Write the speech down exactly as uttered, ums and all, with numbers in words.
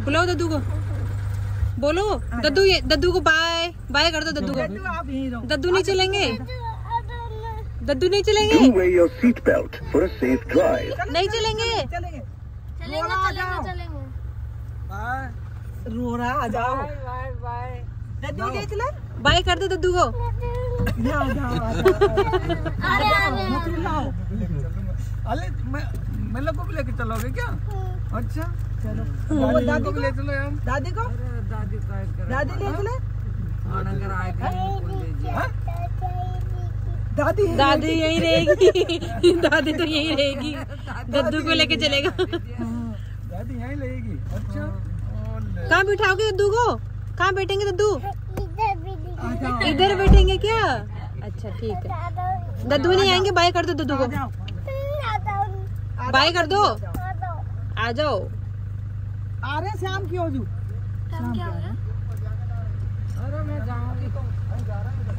बुलाओ दद्दू को, बोलो दद्दू, ये दद्दू को बाय बाय कर दो दद्दू को। दद्दू नहीं चलेंगे, दद्दू नहीं चलेंगे, wear your seat belt for a safe drive. नहीं चलेंगे, चलेंगे चलेंगे चलेंगे चलेंगे। रो रहा, आ जाओ। दद्दू ले चले, बाय कर दो दद्दू को। जाओ जाओ अरे अरे अरे मैं मैं लोग को भी लेके चलोगे क्या? अच्छा चलो दादी दादी को भी ले चलो यार। दादी को दादी का दादी ले चले, अगर आएगा दादी है। दादी यहीं रहेगी, दादी तो यहीं रहेगी, दद्दू को लेके चलेगा। दादी यहीं लेगी। अच्छा कहाँ बिठाओगे दद्दू को? कहाँ बैठेंगे दद्दू? इधर बैठेंगे क्या? अच्छा ठीक है, दद्दू नहीं आएंगे, बाय कर दो दद्दू को, बाय कर दो, आ जाओ। आ रहे शाम की हो जू। क्या हो गया? अरे मैं जाऊंगी तो जा रहा हूँ।